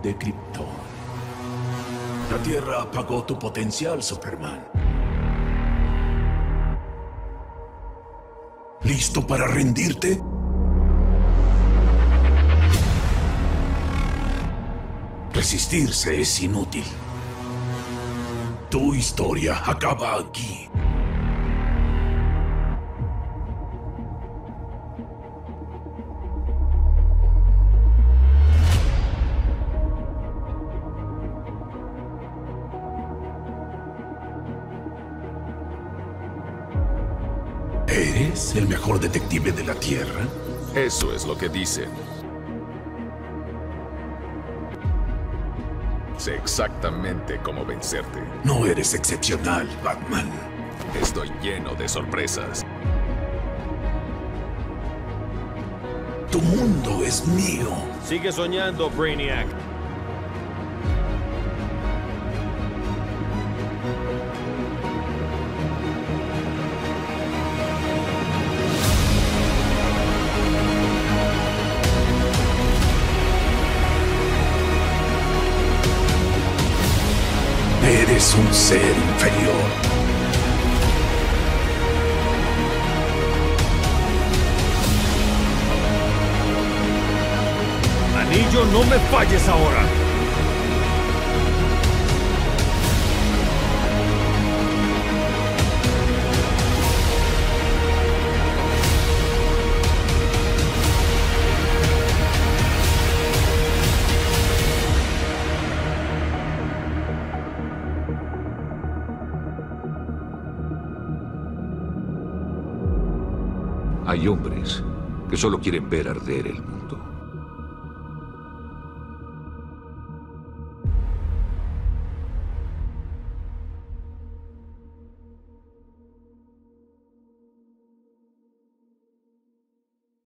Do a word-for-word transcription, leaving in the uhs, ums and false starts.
de Krypton. La Tierra apagó tu potencial, Superman. ¿Listo para rendirte? Resistirse es inútil. Tu historia acaba aquí. ¿Eres el mejor detective de la Tierra? Eso es lo que dicen. Sé exactamente cómo vencerte. No eres excepcional, Batman. Estoy lleno de sorpresas. Tu mundo es mío. Sigue soñando, Brainiac. Eres un ser inferior. Anillo, no me falles ahora. Hay hombres que solo quieren ver arder el mundo.